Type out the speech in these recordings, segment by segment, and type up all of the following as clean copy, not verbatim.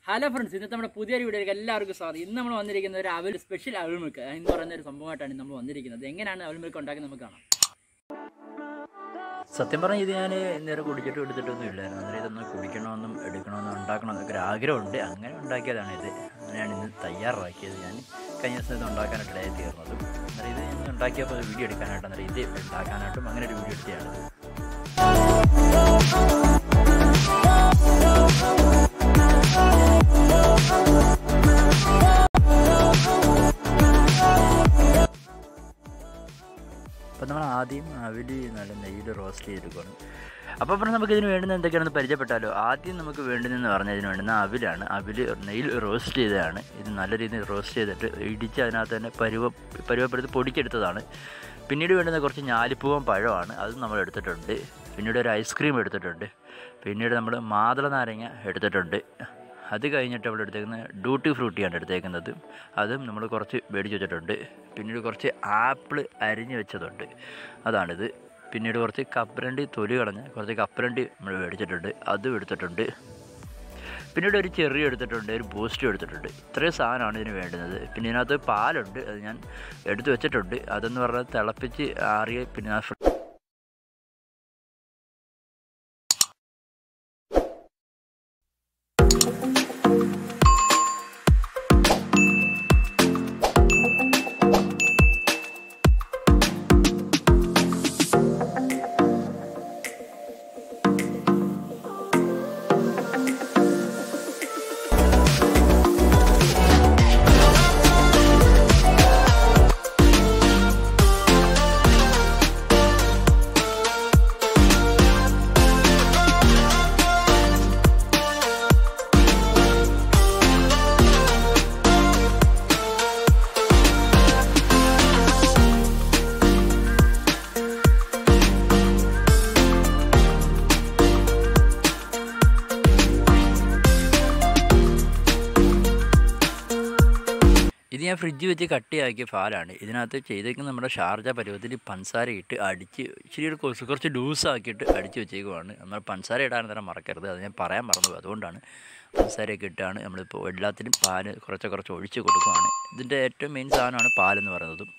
Hello friends, ഇന്നത്തെ നമ്മുടെ പുതിയൊരു വീഡിയോയിലേക്ക് എല്ലാവർക്കും സ്വാഗതം. ഇന്ന് നമ്മൾ വന്നിരിക്കുന്ന ഒരു അവൽ സ്പെഷ്യൽ അവൽ മിൽക്ക് എന്ന് പറയുന്ന ഒരു സംഭവമായിട്ടാണ് നമ്മൾ വന്നിരിക്കുന്നത്. എങ്ങനെയാണ് അവൽ മിൽക്ക് ഉണ്ടാക്കുന്നത് നമുക്ക് കാണാം. സത്യം പറഞ്ഞാൽ ഇത് ഞാൻ നേരെ കുടിച്ചിട്ട് എടുത്തിട്ടൊന്നും ഇല്ലായിരുന്നു. അന്നേരം ഇതൊന്ന് കുടിക്കണമെന്നും എടുക്കണമെന്നും ഉണ്ടാക്കണമെന്നൊക്കെ ഒരു ആഗ്രഹമുണ്ട്. അങ്ങനെ ഉണ്ടാക്കിയതാണ് ഇത്. അങ്ങനെയാണ് ഇന്ന് തയ്യാറാക്കിയത്. ഞാൻ കഴിഞ്ഞ ദിവസം ഇത് ഉണ്ടാക്കാനായിട്ട് ഇടയായി തീർന്നതും. അന്നേരം ഇത് ഇന്ന് ഉണ്ടാക്കിയപ്പോൾ വീഡിയോ എടുക്കാനായിട്ട്, അന്നേരം ഇത് ഉണ്ടാക്കാനായിട്ടും അങ്ങനെ ഒരു വീഡിയോ എടുത്തതാണ്. അപ്പം നമ്മൾ ആദ്യം അവിൽ നല്ല നെയ്യിൽ റോസ്റ്റ് ചെയ്തെടുക്കണം. അപ്പോൾ പറഞ്ഞാൽ നമുക്ക് ഇതിന് വേണ്ടുന്ന എന്തൊക്കെയാണെന്ന് പരിചയപ്പെട്ടാലോ. ആദ്യം നമുക്ക് വേണ്ടുന്നതെന്ന് പറഞ്ഞാൽ ഇതിന് വേണ്ടുന്ന അവിലാണ്. അവിൽ നെയ്യിൽ റോസ്റ്റ് ചെയ്തതാണ്. ഇത് നല്ല രീതിയിൽ റോസ്റ്റ് ചെയ്തിട്ട് ഇടിച്ച് അതിനകത്ത് തന്നെ പരുവപ്പെടുത്തി പൊടിച്ചെടുത്തതാണ്. പിന്നീട് വേണ്ടുന്ന കുറച്ച് ഞാലിപ്പൂവൻ പഴമാണ്, അത് നമ്മൾ എടുത്തിട്ടുണ്ട്. പിന്നീട് ഒരു ഐസ്ക്രീം എടുത്തിട്ടുണ്ട്. പിന്നീട് നമ്മൾ മാതള നാരങ്ങ എടുത്തിട്ടുണ്ട്. അത് കഴിഞ്ഞിട്ട് നമ്മൾ എടുത്തേക്കുന്നത് ഡ്യൂട്ടി ഫ്രൂട്ടിയാണ് എടുത്തേക്കുന്നത്. അതും നമ്മൾ കുറച്ച് മേടിച്ച് വെച്ചിട്ടുണ്ട്. പിന്നീട് കുറച്ച് ആപ്പിൾ അരിഞ്ഞ് വെച്ചതുണ്ട്, അതാണിത്. പിന്നീട് കുറച്ച് കപ്പലണ്ടി തൊലി കളഞ്ഞ് കുറച്ച് കപ്പലണ്ടി നമ്മൾ മേടിച്ചിട്ടുണ്ട്, അതും എടുത്തിട്ടുണ്ട്. പിന്നീട് ഒരു ചെറി എടുത്തിട്ടുണ്ട്, ഒരു ബൂസ്റ്റും എടുത്തിട്ടുണ്ട്. ഇത്രയും സാധനമാണ് ഇതിന് വേണ്ടുന്നത്. പിന്നെ ഇതിനകത്ത് പാലുണ്ട്, അത് ഞാൻ എടുത്ത് വെച്ചിട്ടുണ്ട്. അതെന്ന് പറഞ്ഞാൽ തിളപ്പിച്ച് ആറിയ പിന്നെ ഇത് ഞാൻ ഫ്രിഡ്ജ് വെച്ച് കട്ടിയാക്കിയ പാലാണ്. ഇതിനകത്ത് ചെയ്തേക്കുന്നത് നമ്മുടെ ഷാർജ പരുവത്തിൽ പഞ്ചസാര ഇട്ട് അടിച്ച് ഇച്ചിരി കുറച്ച് ലൂസാക്കിയിട്ട് അടിച്ച് വെച്ചേക്കുവാണ്. നമ്മൾ പഞ്ചസാര ഇടാൻ നേരം മറക്കരുത്, അത് ഞാൻ പറയാൻ മറന്നു. അതുകൊണ്ടാണ് പഞ്ചസാരയൊക്കെ ഇട്ടാണ് നമ്മളിപ്പോൾ എല്ലാത്തിനും പാല് കുറച്ച് ഒഴിച്ച് കൊടുക്കുവാണ്. ഇതിൻ്റെ ഏറ്റവും മെയിൻ സാധനമാണ് പാലെന്ന് പറയുന്നതും.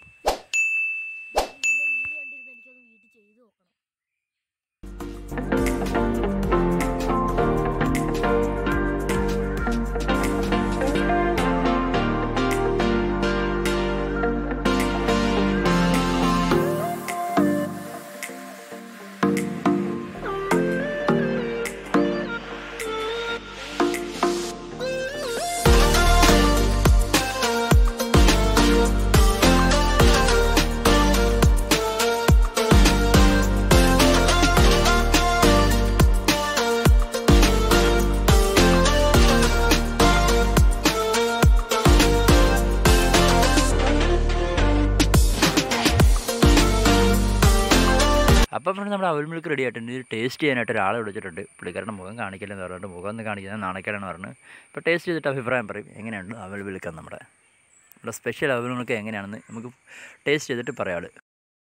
അപ്പോൾ ഫ്രണ്ട് നമ്മുടെ അവൽ മിൽക്ക് റെഡി ആയിട്ടുണ്ട്. ഇത് ടേസ്റ്റ് ചെയ്യാനായിട്ട് ഒരാളെ വിളിച്ചിട്ടുണ്ട്. പുള്ളിക്കാരുടെ മുഖം കാണിക്കില്ലെന്ന് പറഞ്ഞിട്ട് മുഖം ഒന്ന് കാണിക്കുന്നത് നാണക്കേടാന്ന് പറഞ്ഞു. ഇപ്പോൾ ടേസ്റ്റ് ചെയ്തിട്ട് അഭിപ്രായം പറയും എങ്ങനെയുണ്ട് അവൽ മിൽക്ക്. നമ്മുടെ സ്പെഷ്യൽ അവൽ മിൽക്ക് എങ്ങനെയാണെന്ന് നമുക്ക് ടേസ്റ്റ് ചെയ്തിട്ട് പറയാള്.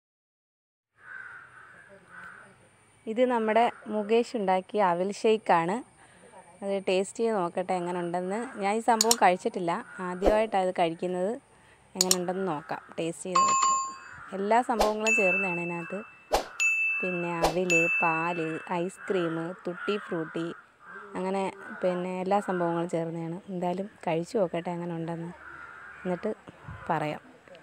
ഇത് നമ്മുടെ മുകേഷ് ഉണ്ടാക്കിയ അവൽ ഷേക്കാണ്. അത് ടേസ്റ്റ് ചെയ്ത് നോക്കട്ടെ എങ്ങനെ ഉണ്ടെന്ന്. ഞാൻ ഈ സംഭവം കഴിച്ചിട്ടില്ല, ആദ്യമായിട്ടാണ് ഇത് കഴിക്കുന്നത്. എങ്ങനെ ഉണ്ടെന്ന് നോക്കാം ടേസ്റ്റ് ചെയ്തിട്ട്. എല്ലാ സംഭവങ്ങളും ചേർന്നതാണ് ഇതിനകത്ത്. പിന്നെ അവിൽ, പാല്, ഐസ്ക്രീം, തുട്ടി ഫ്രൂട്ടി, അങ്ങനെ പിന്നെ എല്ലാ സംഭവങ്ങളും ചേർന്നതാണ്. എന്തായാലും കഴിച്ചു നോക്കട്ടെ എങ്ങനെ ഉണ്ടെന്ന്, എന്നിട്ട് പറയാം.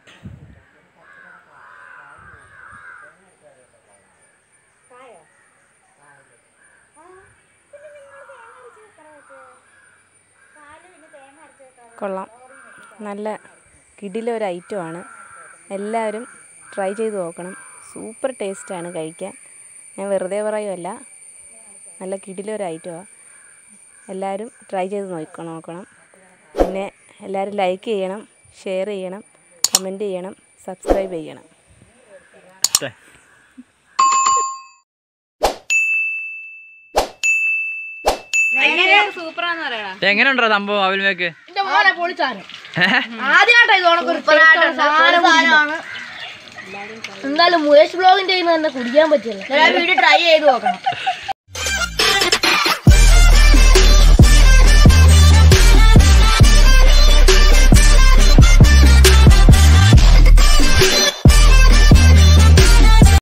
കൊള്ളാം, നല്ല കിടിലൊരു ഐറ്റമാണ്. എല്ലാവരും ട്രൈ ചെയ്ത് നോക്കണം. സൂപ്പർ ടേസ്റ്റാണ് കഴിക്കാൻ. ഞാൻ വെറുതെ പറയുമല്ല, നല്ല കിടിലൊരു ഐറ്റമാണ്. എല്ലാവരും ട്രൈ ചെയ്ത് നോക്കണം. പിന്നെ എല്ലാവരും ലൈക്ക് ചെയ്യണം, ഷെയർ ചെയ്യണം, കമൻറ്റ് ചെയ്യണം, സബ്സ്ക്രൈബ് ചെയ്യണം. എങ്ങനെയുണ്ടോ സംഭവം അവൽ മിൽക്ക്? എന്തായാലും മുകേഷ് ബ്ലോഗിന്റെ തന്നെ കുടിക്കാൻ പറ്റില്ല. വീഡിയോ ട്രൈ ചെയ്ത് നോക്കണം.